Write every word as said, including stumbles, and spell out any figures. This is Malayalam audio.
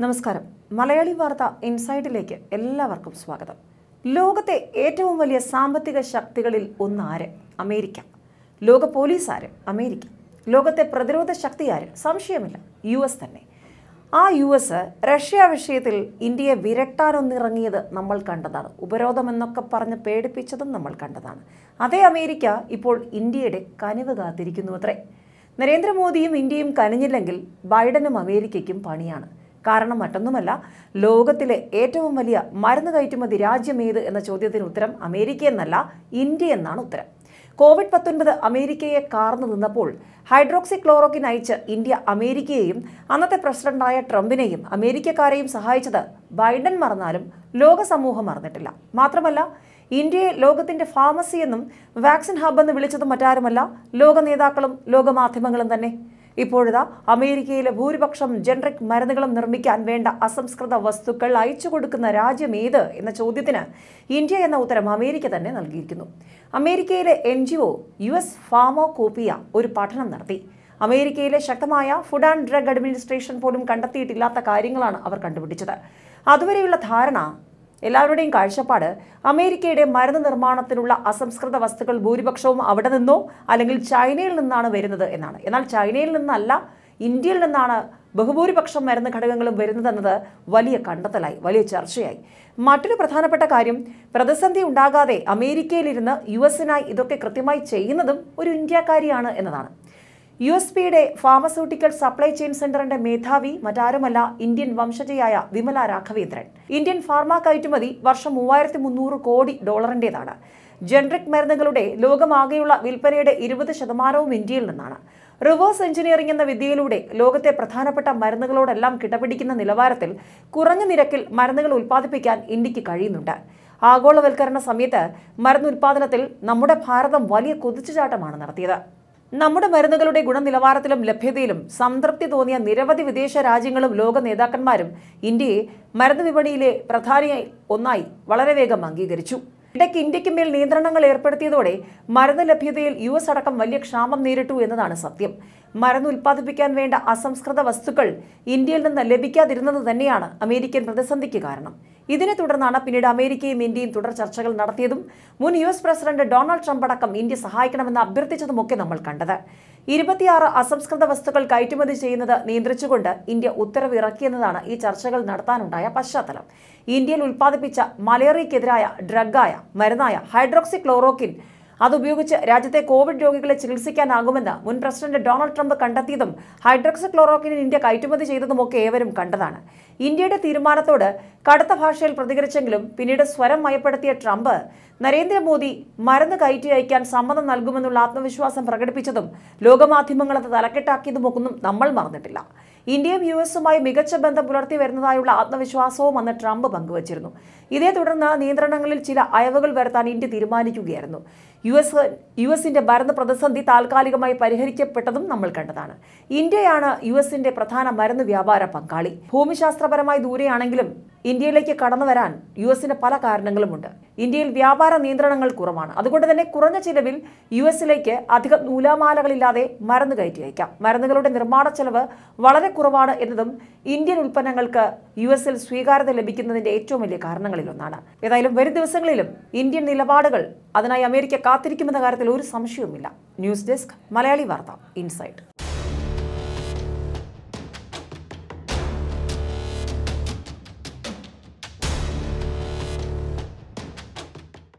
നമസ്കാരം. മലയാളി വാർത്ത ഇൻസൈഡിലേക്ക് എല്ലാവർക്കും സ്വാഗതം. ലോകത്തെ ഏറ്റവും വലിയ സാമ്പത്തിക ശക്തികളിൽ ഒന്ന് ആര്? അമേരിക്ക. ലോക പോലീസ് ആര്? അമേരിക്ക. ലോകത്തെ പ്രതിരോധ ശക്തി ആര്? സംശയമില്ല, യു എസ് തന്നെ. ആ യു എസ് റഷ്യ വിഷയത്തിൽ ഇന്ത്യയെ വിരട്ടാനൊന്നിറങ്ങിയത് നമ്മൾ കണ്ടതാണ്. ഉപരോധം എന്നൊക്കെ പറഞ്ഞ് പേടിപ്പിച്ചതും നമ്മൾ കണ്ടതാണ്. അതേ അമേരിക്ക ഇപ്പോൾ ഇന്ത്യയുടെ കനിവ് കാത്തിരിക്കുന്നു അത്രേ. നരേന്ദ്രമോദിയും ഇന്ത്യയും കനിഞ്ഞില്ലെങ്കിൽ ബൈഡനും അമേരിക്കയ്ക്കും പണിയാണ്. കാരണം മറ്റൊന്നുമല്ല, ലോകത്തിലെ ഏറ്റവും വലിയ മരുന്ന് കയറ്റുമതി രാജ്യം ഏത് എന്ന ചോദ്യത്തിന് ഉത്തരം അമേരിക്ക എന്നല്ല, ഇന്ത്യ എന്നാണ് ഉത്തരം. കോവിഡ് പത്തൊൻപത് അമേരിക്കയെ കാർന്നു നിന്നപ്പോൾ ഹൈഡ്രോക്സി ക്ലോറോക്കിൻ അയച്ച് ഇന്ത്യ അമേരിക്കയെയും അന്നത്തെ പ്രസിഡന്റായ ട്രംപിനെയും അമേരിക്കക്കാരെയും സഹായിച്ചത് ബൈഡൻ മറന്നാലും ലോക സമൂഹം മറന്നിട്ടില്ല. മാത്രമല്ല, ഇന്ത്യയെ ലോകത്തിന്റെ ഫാർമസി എന്നും വാക്സിൻ ഹബ് എന്ന് വിളിച്ചതും മറ്റാരുമല്ല, ലോക നേതാക്കളും ലോകമാധ്യമങ്ങളും തന്നെ. ഇപ്പോഴിതാ അമേരിക്കയിലെ ഭൂരിപക്ഷം ജനറിക് മരുന്നുകളും നിർമ്മിക്കാൻ വേണ്ട അസംസ്കൃത വസ്തുക്കൾ അയച്ചു കൊടുക്കുന്ന രാജ്യം ഏത് എന്ന ചോദ്യത്തിന് ഇന്ത്യ എന്ന ഉത്തരം അമേരിക്ക തന്നെ നൽകിയിരിക്കുന്നു. അമേരിക്കയിലെ N G O U S pharmacopeia ഒരു പഠനം നടത്തി. അമേരിക്കയിലെ ശക്തമായ ഫുഡ് ആൻഡ് ഡ്രഗ് അഡ്മിനിസ്ട്രേഷൻ പോലും കണ്ടെത്തിയിട്ടില്ലാത്ത കാര്യങ്ങളാണ് അവർ കണ്ടുപിടിച്ചത്. അതുവരെയുള്ള ധാരണ, എല്ലാവരുടെയും കാഴ്ചപ്പാട് അമേരിക്കയുടെ മരുന്ന് നിർമ്മാണത്തിനുള്ള അസംസ്കൃത വസ്തുക്കൾ ഭൂരിപക്ഷവും അവിടെ നിന്നോ അല്ലെങ്കിൽ ചൈനയിൽ നിന്നാണ് വരുന്നത് എന്നാണ്. എന്നാൽ ചൈനയിൽ നിന്നല്ല, ഇന്ത്യയിൽ നിന്നാണ് ബഹുഭൂരിപക്ഷം മരുന്ന് ഘടകങ്ങളും വരുന്നതെന്നത് വലിയ കണ്ടെത്തലായി, വലിയ ചർച്ചയായി. മറ്റൊരു പ്രധാനപ്പെട്ട കാര്യം, പ്രതിസന്ധി ഉണ്ടാകാതെ അമേരിക്കയിലിരുന്ന് യു എസിനായി ഇതൊക്കെ കൃത്യമായി ചെയ്യുന്നതും ഒരു ഇന്ത്യക്കാരിയാണ് എന്നതാണ്. യു എസ് പിയുടെ ഫാർമസ്യൂട്ടിക്കൽ സപ്ലൈ ചെയിൻ സെന്ററിന്റെ മേധാവി മറ്റാരുമല്ല, ഇന്ത്യൻ വംശജയായ വിമല രാഘവേന്ദ്രൻ. ഇന്ത്യൻ ഫാർമ കയറ്റുമതി വർഷം മൂവായിരത്തി മുന്നൂറ് കോടി ഡോളറിന്റേതാണ്. ജനറിക് മരുന്നുകളുടെ ലോകമാകെയുള്ള വിൽപ്പനയുടെ ഇരുപത് ശതമാനവും ഇന്ത്യയിൽ നിന്നാണ്. റിവേഴ്സ് എഞ്ചിനീയറിംഗ് എന്ന വിദ്യയിലൂടെ ലോകത്തെ പ്രധാനപ്പെട്ട മരുന്നുകളോടെല്ലാം കിടപിടിക്കുന്ന നിലവാരത്തിൽ കുറഞ്ഞ നിരക്കിൽ മരുന്നുകൾ ഉൽപ്പാദിപ്പിക്കാൻ ഇന്ത്യക്ക് കഴിയുന്നുണ്ട്. ആഗോളവൽക്കരണ സമയത്ത് മരുന്ന് ഉൽപ്പാദനത്തിൽ നമ്മുടെ ഭാരതം വലിയ കുതിച്ചുചാട്ടമാണ് നടത്തിയത്. നമ്മുടെ മരുന്നുകളുടെ ഗുണനിലവാരത്തിലും ലഭ്യതയിലും സംതൃപ്തി തോന്നിയ നിരവധി വിദേശ രാജ്യങ്ങളും ലോക നേതാക്കന്മാരും ഇന്ത്യയെ മരുന്ന് വിപണിയിലെ പ്രധാനിയായി ഒന്നായി വളരെ വേഗം അംഗീകരിച്ചു. ഇടയ്ക്ക് ഇന്ത്യക്ക് മേൽ നിയന്ത്രണങ്ങൾ ഏർപ്പെടുത്തിയതോടെ മരുന്ന് ലഭ്യതയിൽ യു എസ് അടക്കം വലിയ ക്ഷാമം നേരിട്ടു എന്നതാണ് സത്യം. മരുന്ന് ഉൽപ്പാദിപ്പിക്കാൻ വേണ്ട അസംസ്കൃത വസ്തുക്കൾ ഇന്ത്യയിൽ നിന്ന് ലഭിക്കാതിരുന്നത് തന്നെയാണ് അമേരിക്കൻ പ്രതിസന്ധിക്ക് കാരണം. ഇതിനെ തുടർന്നാണ് പിന്നീട് അമേരിക്കയും ഇന്ത്യയും തുടർ ചർച്ചകൾ നടത്തിയതും മുൻ U S president Donald Trump അടക്കം ഇന്ത്യ സഹായിക്കണമെന്ന് അഭ്യർത്ഥിച്ചതുമൊക്കെ നമ്മൾ കണ്ടത്. ഇരുപത്തിയാറ് അസംസ്കൃത വസ്തുക്കൾ കയറ്റുമതി ചെയ്യുന്നത് നിയന്ത്രിച്ചുകൊണ്ട് ഇന്ത്യ ഉത്തരവ് ഇറക്കിയെന്നതാണ് ഈ ചർച്ചകൾ നടത്താനുണ്ടായ പശ്ചാത്തലം. ഇന്ത്യയിൽ ഉൽപ്പാദിപ്പിച്ച മലേറിയക്കെതിരായ ഡ്രഗായ മരുന്നായ ഹൈഡ്രോക്സി ക്ലോറോക്കിൻ അതുപയോഗിച്ച് രാജ്യത്തെ കോവിഡ് രോഗികളെ ചികിത്സിക്കാനാകുമെന്ന് മുൻ പ്രസിഡന്റ് ഡൊണാൾഡ് ട്രംപ് കണ്ടെത്തിയതും ഹൈഡ്രോക്സി ക്ലോറോക്കിൻ ഇന്ത്യ കയറ്റുമതി ചെയ്തതുമൊക്കെ ഏവരും കണ്ടതാണ്. ഇന്ത്യയുടെ തീരുമാനത്തോട് കടുത്ത ഭാഷയിൽ പ്രതികരിച്ചെങ്കിലും പിന്നീട് സ്വരം മയപ്പെടുത്തിയ ട്രംപ് നരേന്ദ്രമോദി മരുന്ന് കയറ്റി അയക്കാൻ സമ്മതം നൽകുമെന്നുള്ള ആത്മവിശ്വാസം പ്രകടിപ്പിച്ചതും ലോകമാധ്യമങ്ങളത് തലക്കെട്ടാക്കിയതുമൊന്നും നമ്മൾ മറന്നിട്ടില്ല. ഇന്ത്യയും യു എസുമായി മികച്ച ബന്ധം പുലർത്തി വരുന്നതായുള്ള ആത്മവിശ്വാസവും അന്ന് ട്രംപ് പങ്കുവച്ചിരുന്നു. ഇതേ തുടർന്ന് നിയന്ത്രണങ്ങളിൽ ചില അയവുകൾ വരുത്താൻ ഇന്ത്യ തീരുമാനിക്കുകയായിരുന്നു. യു എസ് യു എസിന്റെ മരുന്ന് പ്രതിസന്ധി താൽക്കാലികമായി പരിഹരിക്കപ്പെട്ടതും നമ്മൾ കണ്ടതാണ്. ഇന്ത്യയാണ് യു എസിന്റെ പ്രധാന മരുന്ന് വ്യാപാര പങ്കാളി. ഭൂമിശാസ്ത്രപരമായി ദൂരെയാണെങ്കിലും ഇന്ത്യയിലേക്ക് കടന്നു വരാൻ യു എസിന് പല കാരണങ്ങളുമുണ്ട്. ഇന്ത്യയിൽ വ്യാപാര നിയന്ത്രണങ്ങൾ കുറവാണ്. അതുകൊണ്ട് തന്നെ കുറഞ്ഞ ചിലവിൽ യു എസിലേക്ക് അധികം നൂലാമാലകളില്ലാതെ മരുന്ന് കയറ്റി അയക്കാം. മരുന്നുകളുടെ നിർമ്മാണ ചെലവ് വളരെ കുറവാണ് എന്നതും ഇന്ത്യൻ ഉൽപ്പന്നങ്ങൾക്ക് യു എസിൽ സ്വീകാര്യത ലഭിക്കുന്നതിന്റെ ഏറ്റവും വലിയ കാരണങ്ങളിലൊന്നാണ്. ഏതായാലും വരും ദിവസങ്ങളിലും ഇന്ത്യൻ നിലപാടുകൾ അതിനായി അമേരിക്ക കാത്തിരിക്കുമെന്ന കാര്യത്തിൽ ഒരു സംശയവുമില്ല. ന്യൂസ് ഡെസ്ക്, മലയാളി വാർത്ത ഇൻസൈഡ്.